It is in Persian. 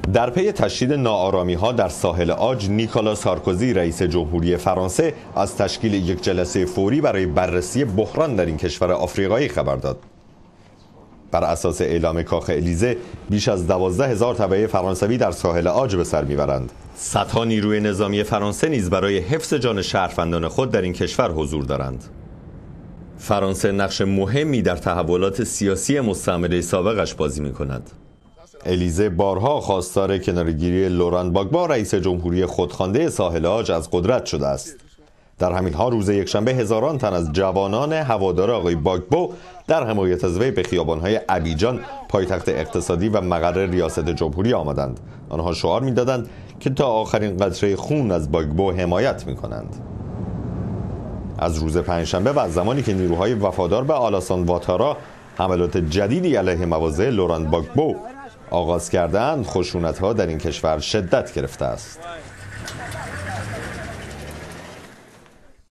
در پی تشدید ناآرامی‌ها در ساحل عاج، نیکولا سارکوزی رئیس جمهوری فرانسه از تشکیل یک جلسه فوری برای بررسی بحران در این کشور آفریقایی خبر داد. بر اساس اعلام کاخ الیزه، بیش از 12,000 تبعه فرانسوی در ساحل عاج به سر میبرند. صدها نیروی نظامی فرانسه نیز برای حفظ جان شهروندان خود در این کشور حضور دارند. فرانسه نقش مهمی در تحولات سیاسی مستعمره سابقش بازی می‌کند. الیزه بارها خواستار کناره‌گیری لوران باگبو رئیس جمهوری خودخوانده ساحل عاج از قدرت شده است. در همین حال روز یکشنبه هزاران تن از جوانان هوادار آقای باگبو در حمایت از وی به خیابان‌های ابیجان، پایتخت اقتصادی و مقر ریاست جمهوری آمدند. آنها شعار می‌دادند که تا آخرین قطره خون از باگبو حمایت می‌کنند. از روز پنجشنبه و از زمانی که نیروهای وفادار به آلاسان واتارا حملات جدیدی علیه مواضع لوران باگبو آغاز کردند، خشونت‌ها در این کشور شدت گرفته است.